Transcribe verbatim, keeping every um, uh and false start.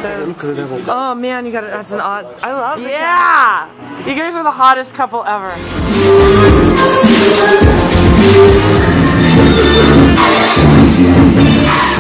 says. Oh man, you got it. That's an odd. I love it. Yeah! You guys are the hottest couple ever. Yeah.